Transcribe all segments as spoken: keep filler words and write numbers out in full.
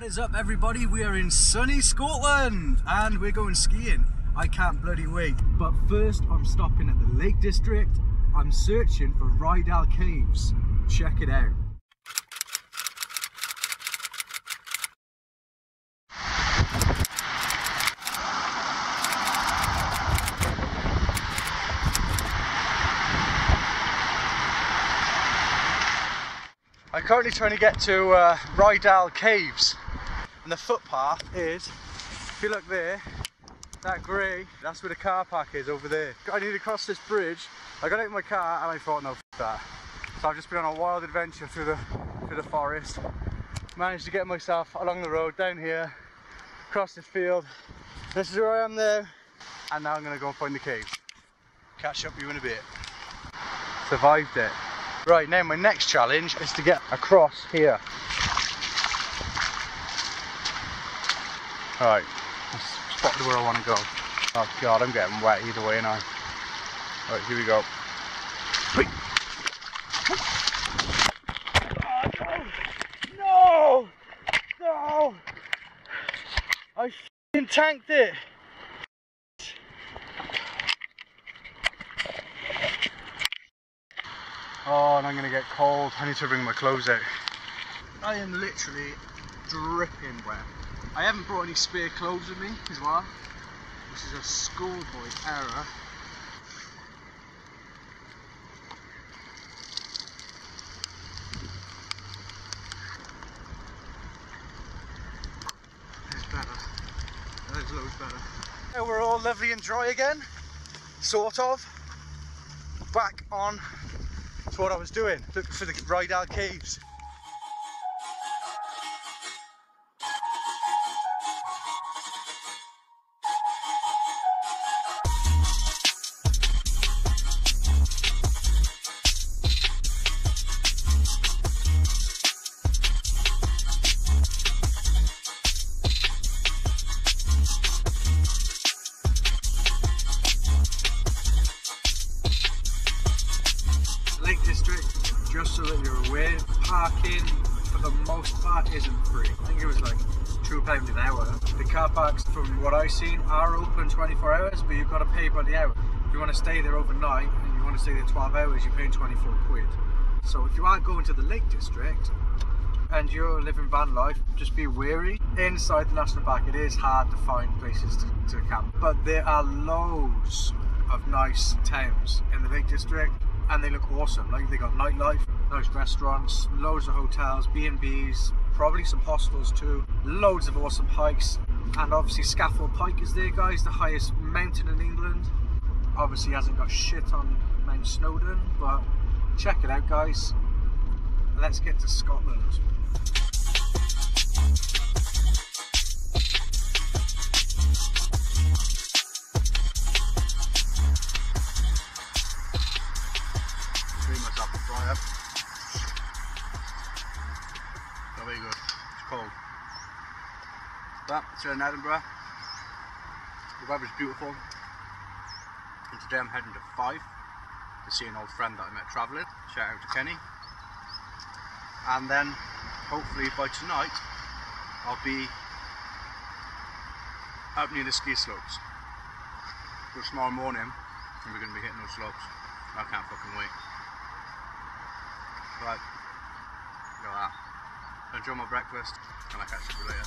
What is up, everybody? We are in sunny Scotland and we're going skiing. I can't bloody wait. But first I'm stopping at the Lake District. I'm searching for Rydal Caves. Check it out. I'm currently trying to get to uh, Rydal Caves, and the footpath is, if you look there, that grey, that's where the car park is over there. I need to cross this bridge. I got out of my car and I thought, no, f that. So I've just been on a wild adventure through the through the forest. Managed to get myself along the road down here, across this field. This is where I am there, and now I'm going to go and find the caves. Catch up with you in a bit. Survived it. Right, now my next challenge is to get across here. Alright, I've spotted where I want to go. Oh god, I'm getting wet either way now. Alright, here we go. Oh, no! No! No! I f***ing tanked it! Oh, and I'm going to get cold. I need to bring my clothes out. I am literally dripping wet. I haven't brought any spare clothes with me as well, which is a schoolboy error. It's better. That is loads better. Now we're all lovely and dry again, sort of. Back on to what I was doing, looking for the Rydal Caves. District, just so that you're aware, parking for the most part isn't free. I think it was like two pounds an hour. The car parks, from what I've seen, are open twenty-four hours, but you've got to pay by the hour. If you want to stay there overnight and you want to stay there twelve hours, you're paying twenty-four quid. So if you are going to the Lake District and you're living van life, just be wary. Inside the national park, it is hard to find places to, to camp, but there are loads of nice towns in the Lake District. And they look awesome. Like, they got nightlife, nice restaurants, loads of hotels, B and B's, probably some hostels too, loads of awesome hikes, and obviously Scaffold Pike is there, guys, the highest mountain in England. Obviously hasn't got shit on Mount Snowdon, but check it out, guys. Let's get to Scotland. Not very good. It's cold. But it's in Edinburgh. The weather's beautiful. And today I'm heading to Fife to see an old friend that I met travelling. Shout out to Kenny. And then hopefully by tonight I'll be up near the ski slopes. So tomorrow morning and we're going to be hitting those slopes. I can't fucking wait. Right, look at that. Enjoy my breakfast, and I'll catch you later.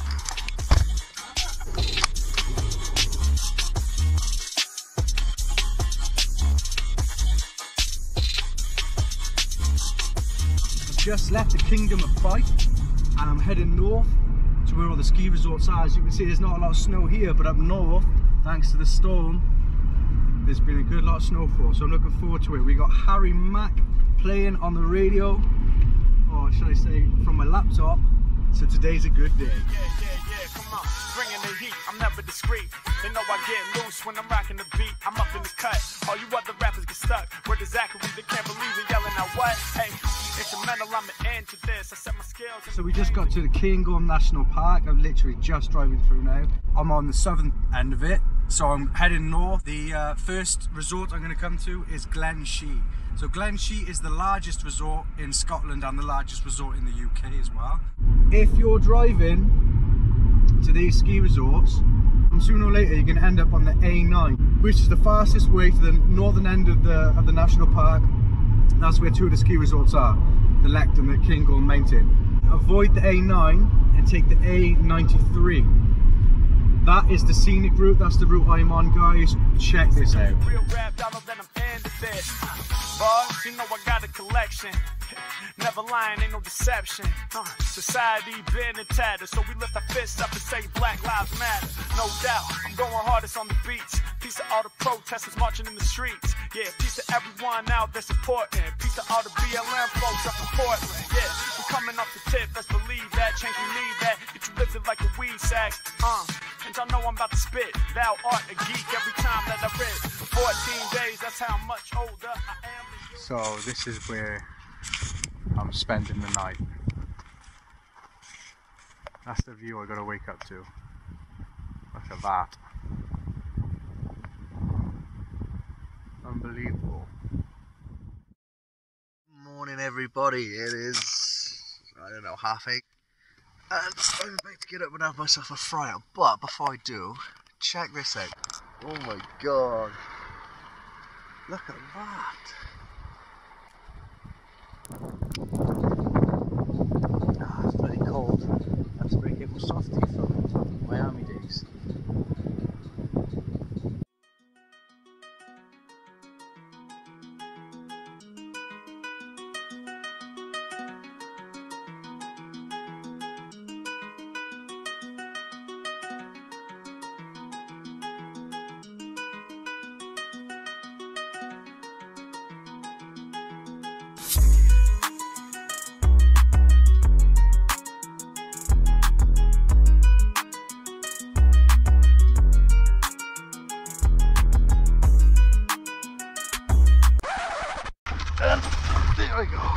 I've just left the Kingdom of Fife, and I'm heading north to where all the ski resorts are. As you can see, there's not a lot of snow here, but up north, thanks to the storm, there's been a good lot of snowfall, so I'm looking forward to it. We got Harry Mack playing on the radio, or should I say from my laptop, so today's a good day. Yeah, yeah, yeah, come on, bringing the heat, I'm never discreet. They know I get loose when I'm rocking the beat, I'm up in the cut, all you other rappers get stuck. Where the Zachary, they can't believe it, yelling out what? Hey, instrumental, I'm an end to this, I set my skills. So we just got to the Cairngorms National Park. I'm literally just driving through now. I'm on the southern end of it, so I'm heading north. The uh, first resort I'm going to come to is Glencoe. So Glencoe is the largest resort in Scotland and the largest resort in the U K as well. if you're driving to these ski resorts, sooner or later you're going to end up on the A nine, which is the fastest way to the northern end of the of the national park. That's where two of the ski resorts are, the Lect and the Cairngorms Mountain. Avoid the A nine and take the A ninety-three. That is the scenic route, that's the route I'm on, guys. Check this out. Real rap dollar than I'm in this. But you know I got a collection. Never lying, ain't no deception. Uh, society been in tatters, so we lift our fists up and say Black Lives Matter. No doubt, I'm going hardest on the beats. Peace to all the protesters marching in the streets. Yeah, peace to everyone out there supporting. Peace to all the B L M folks up in Portland. Yeah, we're coming off the tip, let's believe that. Change we need that, get you lifted like a weed sack. Uh, and y'all know I'm about to spit. Thou art a geek every time that I read. fourteen days, that's how much older I am. So this is where I'm spending the night. That's the view I gotta wake up to. Look at that. Unbelievable. Morning everybody, it is, I don't know, half eight. And I'm about to get up and have myself a fry up, but before I do, check this out. Oh my god. Look at that. Ah, it's pretty cold. I have to bring it for softy from Miami days. And there we go.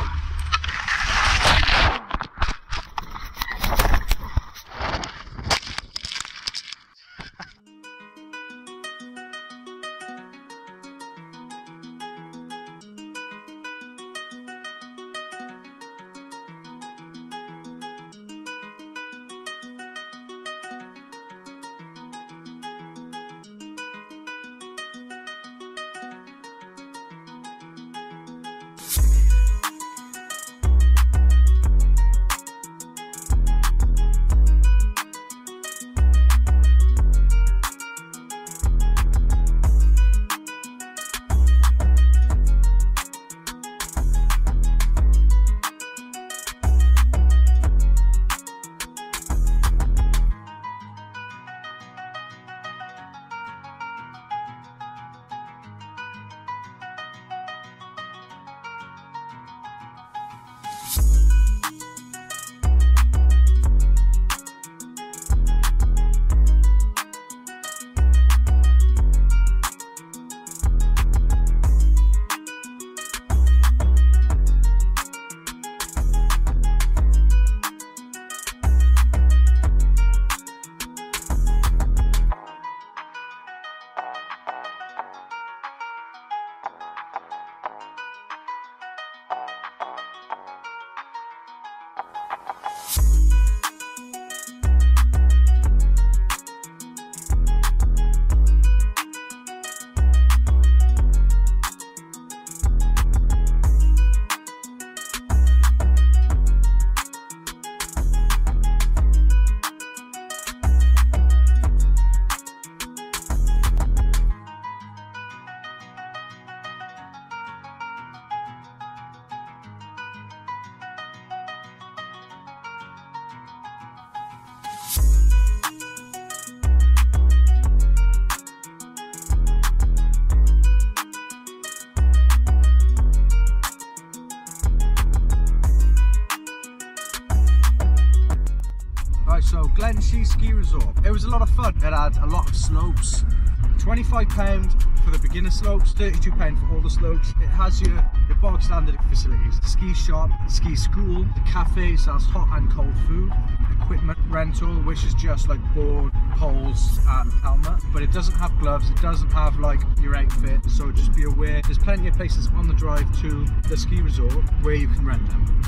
So Glencoe Ski Resort. It was a lot of fun. It had a lot of slopes. twenty-five pounds for the beginner slopes, thirty-two pounds for all the slopes. It has your, your bog standard facilities. The ski shop, ski school, the cafe sells hot and cold food, equipment rental, which is just like board, poles and helmet. But it doesn't have gloves, it doesn't have like your outfit, so just be aware. There's plenty of places on the drive to the ski resort where you can rent them.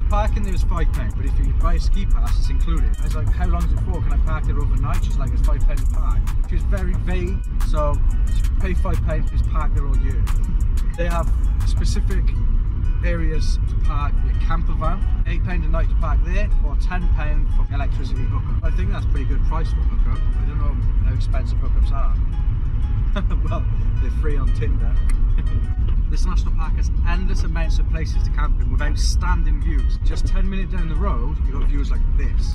Parking there was five pounds, but if you buy a ski pass, it's included. I was like, how long is it for? Can I park there overnight? She's like, it's five pounds a park. She was very vague, so you pay five pounds, just park there all year. They have specific areas to park your camper van, eight pounds a night to park there, or ten pounds for electricity hookup. I think that's a pretty good price for a hookup. I don't know how expensive hookups are. Well, they're free on Tinder. This national park has endless amounts of places to camp in with outstanding views. Just ten minutes down the road, you've got views like this.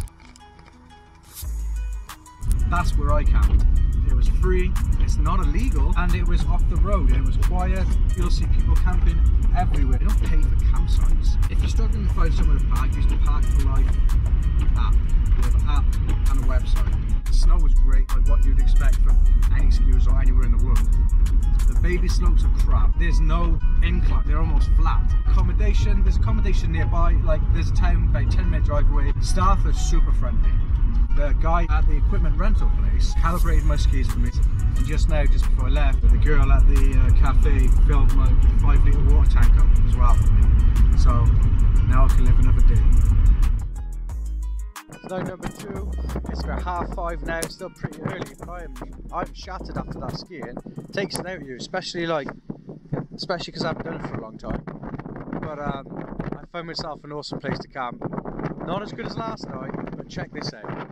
That's where I camped. It was free, it's not illegal, and it was off the road, and it was quiet. You'll see people camping everywhere. They don't pay for campsites. If you're struggling to find somewhere to park, use the Park for Life app. We have an app and a website. The snow was great, like what you'd expect from any skiers or anywhere in the world. The baby slopes are crap. There's no incline, they're almost flat. Accommodation, there's accommodation nearby, like there's a town about ten minute drive away. Staff are super friendly. The guy at the equipment rental place calibrated my skis for me, and just now, just before I left, the girl at the uh, cafe filled my five litre water tank up as well for me. So now I can live another day. Night number two. It's about half five now. It's still pretty early, but I am I'm shattered after that skiing. It takes it out of you, especially like, especially because I haven't done it for a long time. But um, I found myself an awesome place to camp. Not as good as last night, but check this out.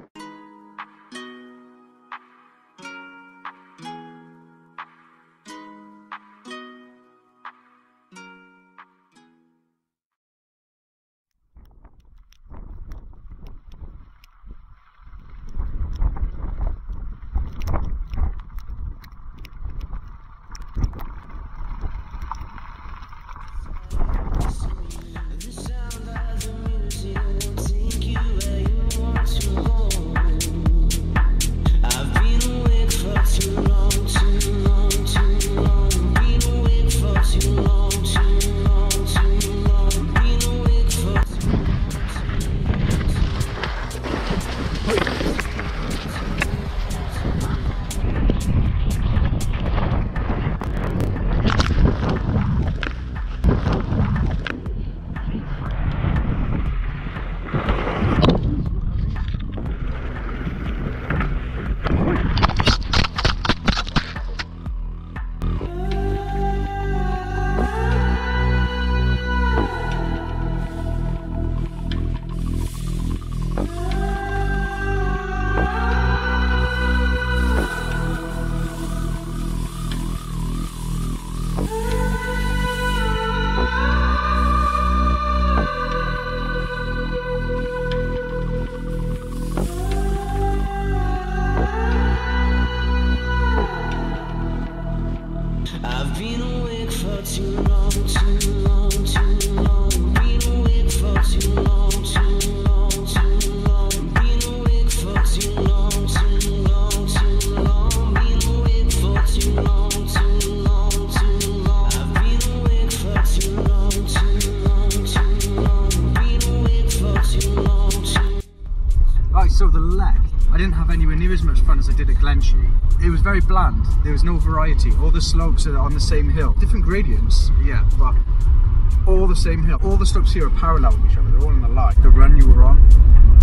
So the left, I didn't have anywhere near as much fun as I did at Glencoe. It was very bland, there was no variety. All the slopes are on the same hill. Different gradients, yeah, but all the same hill. All the slopes here are parallel with each other, they're all in a line. The run you were on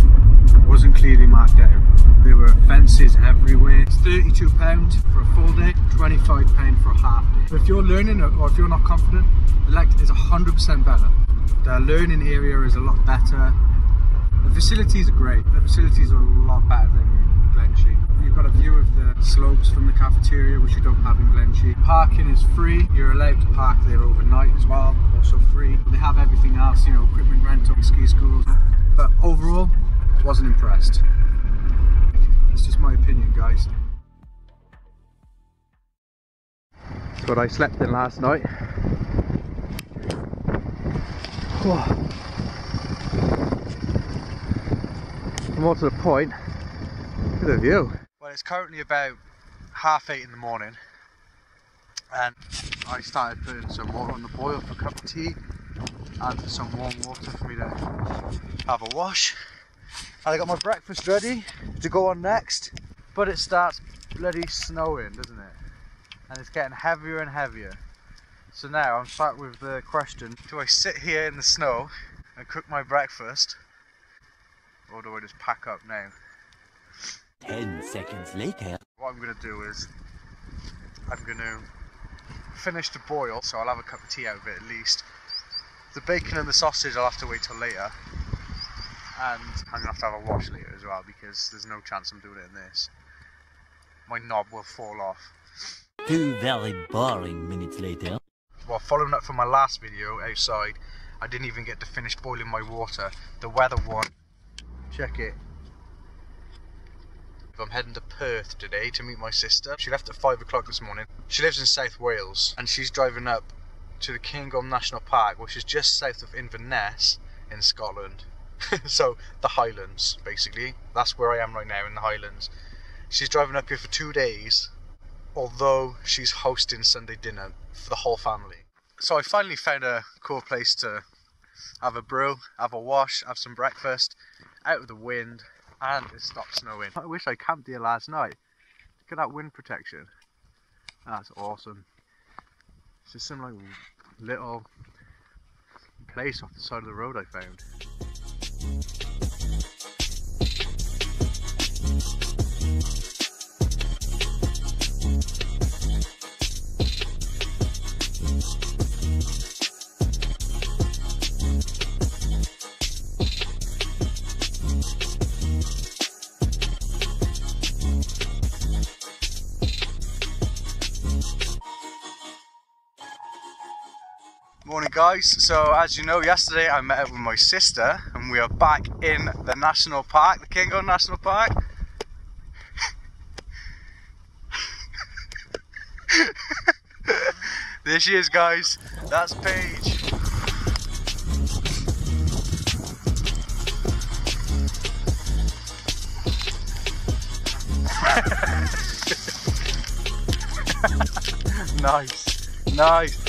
wasn't clearly marked out. There were fences everywhere. It's thirty-two pounds for a full day, twenty-five pounds for a half day. But if you're learning or if you're not confident, the Lect is one hundred percent better. The learning area is a lot better. The facilities are great. The facilities are a lot better than Glencoe. You've got a view of the slopes from the cafeteria, which you don't have in Glencoe. Parking is free. You're allowed to park there overnight as well, also free. They have everything else, you know, equipment rental, ski schools. But overall, wasn't impressed. That's just my opinion, guys. That's what I slept in last night. Whoa. More to the point, look at the view. Well, it's currently about half eight in the morning, and I started putting some water on the boil for a cup of tea and for some warm water for me to have a wash. And I got my breakfast ready to go on next, but it starts bloody snowing, doesn't it? And it's getting heavier and heavier. So now I'm sat with the question, do I sit here in the snow I cook my breakfast, or do I just pack up now? Ten seconds later. What I'm going to do is, I'm going to finish to boil, so I'll have a cup of tea out of it at least. The bacon and the sausage I'll have to wait till later. And I'm going to have to have a wash later as well, because there's no chance I'm doing it in this. My knob will fall off. Two very boring minutes later. Well, following up from my last video outside, I didn't even get to finish boiling my water. The weather one, check it. I'm heading to Perth today to meet my sister. She left at five o'clock this morning. She lives in South Wales and she's driving up to the Cairngorms National Park, which is just south of Inverness in Scotland. So the Highlands, basically. That's where I am right now, in the Highlands. She's driving up here for two days, although she's hosting Sunday dinner for the whole family. So I finally found a cool place to have a brew, have a wash, have some breakfast, out of the wind, and it stopped snowing. I wish I camped here last night. Look at that wind protection. That's awesome. It's just some like little place off the side of the road I found. Morning guys, so as you know, yesterday I met up with my sister and we are back in the national park, the Cairngorms National Park. There she is guys, that's Paige. Nice, nice.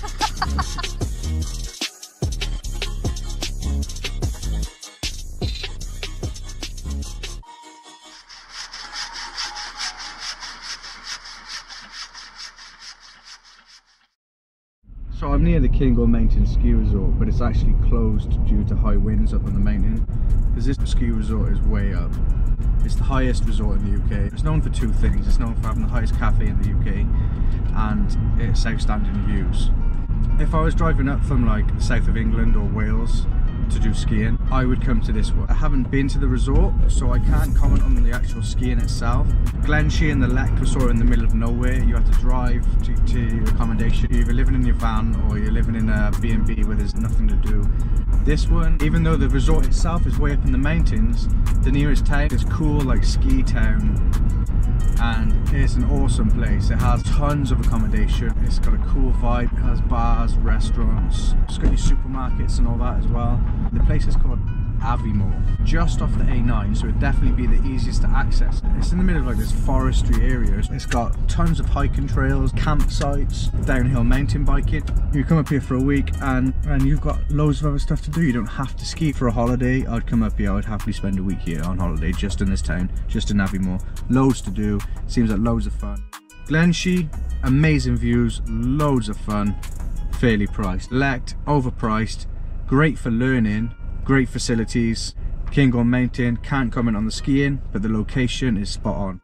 So I'm near the Cairngorms Mountain Ski Resort, but it's actually closed due to high winds up on the mountain, because this ski resort is way up. It's the highest resort in the U K. It's known for two things. It's known for having the highest cafe in the U K and its outstanding views. If I was driving up from like the south of England or Wales to do skiing, I would come to this one. I haven't been to the resort, so I can't comment on the actual skiing itself. Glencoe and the Lech are sort of in the middle of nowhere. You have to drive to, to your accommodation. You're either living in your van or you're living in a B and B where there's nothing to do. This one, even though the resort itself is way up in the mountains, the nearest town is cool, like ski town, and it's an awesome place. It has tons of accommodation, it's got a cool vibe, it has bars, restaurants, it's got your supermarkets and all that as well. The place is called Aviemore, just off the A nine, so it'd definitely be the easiest to access. It's in the middle of like this forestry area. It's got tons of hiking trails, campsites, downhill mountain biking. You come up here for a week and, and you've got loads of other stuff to do. You don't have to ski for a holiday. I'd come up here, I'd happily spend a week here on holiday, just in this town, just in Aviemore. Loads to do, seems like loads of fun. Glencoe, amazing views, loads of fun, fairly priced. Lech, overpriced, great for learning, great facilities. Cairngorms Mountain, can't comment on the skiing, but the location is spot on.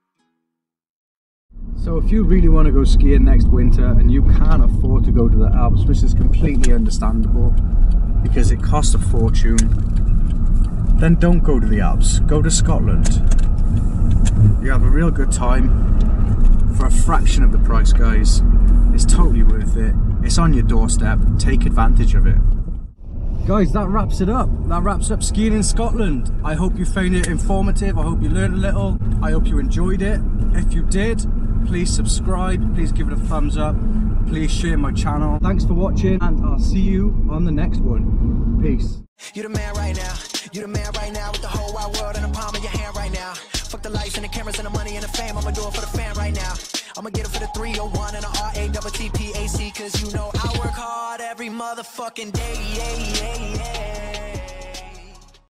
So if you really want to go skiing next winter and you can't afford to go to the Alps, which is completely understandable because it costs a fortune, then don't go to the Alps, go to Scotland. You have a real good time for a fraction of the price, guys. It's totally worth it. It's on your doorstep, take advantage of it. Guys, that wraps it up. That wraps up skiing in Scotland. I hope you found it informative. I hope you learned a little. I hope you enjoyed it. If you did, please subscribe. Please give it a thumbs up. Please share my channel. Thanks for watching, and I'll see you on the next one. Peace. You the man right now. You the man right now with the whole wide world in the palm of your hand right now. Fuck the lights and the cameras and the money and the fame. I'ma do it for the fan right now. I'ma get it for the three oh one and the R A T T P A C, cause you know I work hard every motherfucking day, yeah, yeah, yeah.